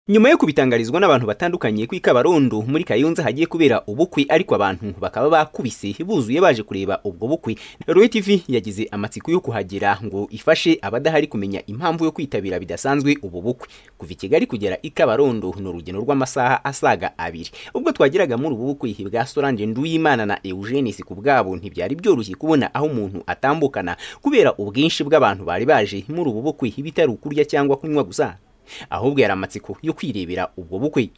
Nyuma yo kubitangarizwa n'abantu batandukanye ku Ikabarondo muri Kayonza hagiye kubera ubukwe, ariko abantu bakaba bakubise buzuye baje kureba ubwo bukwe, RoyalTV yagize amatsiko yo kuhagera ngo ifashe abadahari kumenya impamvu yo kwitabira bidasanzwe ubu bukwe. Kuva Kigali kugera Ikabarondo n'urugendo rw'amasaha asaga 2. Ubwo twagiraga muri ubu bukwe bwa Solange Nduyimana na Eugene ku bwabo ntibyari byoroshye kubona aho umuntu atambukana kubera ubwinshi bw'abantu bari baje muri ubu bukwe, bitari ukurya cyangwa kunywa gusa, ahubwo yari amatsiko yo kwirebera ubwo bukwe.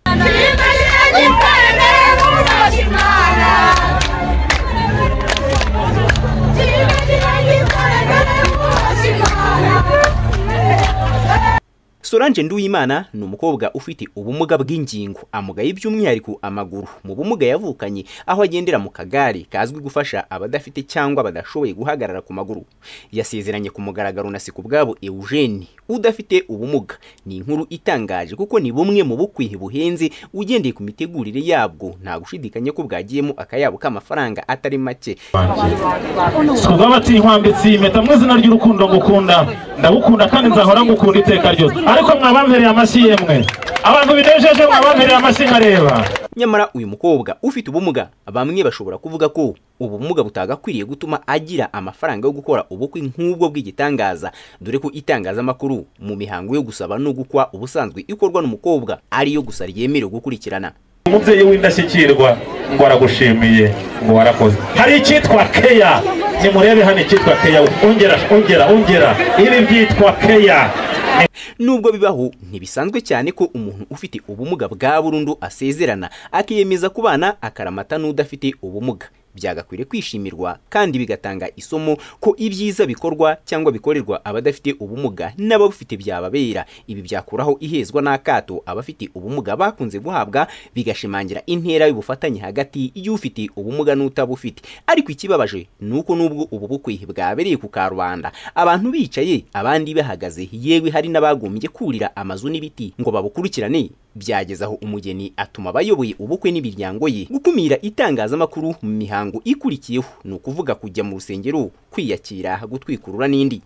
Solange Nduyimana ni umukobwa ufite ubumuga bw'ingingo, amugaye by'umwihariko amaguru. Mu bumuga yavukanye aho agendera mu kagari kazwi gufasha abadafite cyangwa badashoboye guhagarara ku maguru. Yasezeranye ku mugaragaro na ku bwabo Eugene udafite ubumuga. Ni inkuru itangaje kuko ni bumwe mu bukwe buhenze ugendeye ku mitegurire yabwo, nta gushidikanya ko bwagiyemo akayabo k'amafaranga atari make. Bati nkwambitse impeta mu izina ry'urukundo ngukunda, ndagukunda kandi nzahora ngukunda iteka ryose. Ariko mwabambereye amashyi yemwe, abantu binejeje mwabambereye amashyi nkareba. Nyamara uyu mukobwa ufite ubumuga, bamwe bashobora kuvuga ko ubumuga butagakwiriye gutuma agira amafaranga yo gukora ubukwe nk'ubwo bw'igitangaza, dore ko itangazamakuru mu mihango yo gusaba no gukwa ubusanzwe ikorwa n'umukobwa ariyo gusa ryemerewe gukurikirana. Umubyeyi w'indashyikirwa ngo aragushimiye ngo warakoze. Hari icyitwa keya, nimurebe hano icyitwa keya, ongera ibi byitwa keya. Nubwo bibaho ntibisanzwe cyane ko umuntu ufite ubumuga bwa burundu asezerana akiyemeza kubana akaramata n'udafite ubumuga. Byagakwiriye kwishimirwa kandi bigatanga isomo ko ibyiza bikorwa cyangwa bikorerwa abadafite ubumuga n'abafite byababera. Ibi byakuraho ihezwa n'akato abafite ubumuga bakunze guhabwa, bigashimangira intera y'ubufatanye hagati y'ufite ubumuga n'utabufite. Ariko ikibabaje nuko nubwo ubu bukwe bwabereye ku Karubanda, abantu bicaye abandi bahagaze, yewe hari n'abagombye kurira amazu n'ibiti ngo babukurikirane, byageza aho umugeni atuma abayoboye ubukwe n'imiryango ye gukumira itangazamakuru mu mihango ikurikiyeho, ni ukuvuga kujya mu rusengero kwiyakira, gutwikurura n'indi.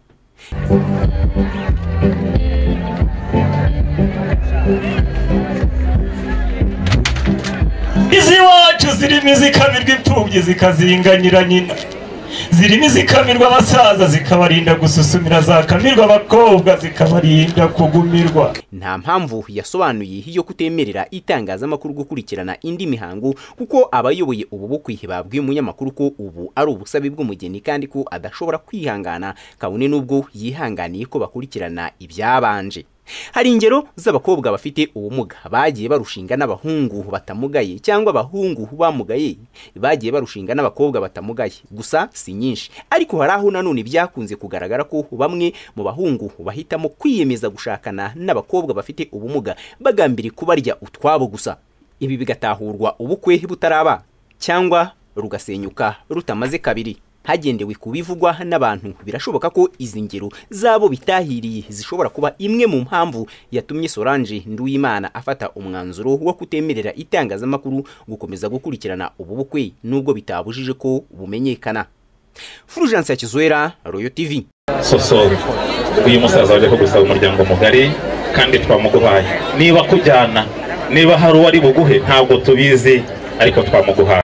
Izi wacu zirimo izikamirwa imfubyi zikazinganyira nyina, zirimo izikamirwa abasaza zikabarinda gususumira, zakamirwa abakobwa zikabarinda kugumirwa. Nta mpamvu yasobanuye yo kutemerera itangazamakuru gukurikirana indi mihango, kuko abayoboye ubu bukwe babwiye umunyamakuru ko ubu ari ubusabe bw'umugeni kandi ko adashobora kwihangana kabone nubwo yihanganiye ko bakurikirana ibyabanje. Hari ingero z'abakobwa bafite ubumuga bagiye barushinga n'abahungu batamugaye, cyangwa abahungu bamugaye bagiye barushinga n'abakobwa batamugaye, gusa si nyinshi. Ariko hari aho nanone byakunze kugaragara ko bamwe mu bahungu bahitamo kwiyemeza gushakana n'abakobwa bafite ubumuga bagambiriye kubarya utwabo gusa. Ibi bigatahurwa ubukwe butaraba cyangwa rugasenyuka rutamaze kabiri. Hagendewe kubivugwa n'abantu, birashoboka ko izi ngero zabo bitahiriye zishobora kuba imwe mu mpamvu yatumye Solange Nduyimana afata umwanzuro wo kutemerera itangazamakuru gukomeza gukurikirana ubu bukwe nubwo bitabujije ko bumenyekana. Fulgence ya Kizwera, RoyalTV. Soso uyu musaza waje ko gusaba umuryango mugari kandi twamuguhaye. Niba kujyana, niba hari uwari buguhe ntabwo tubizi, ariko twamuguhaye.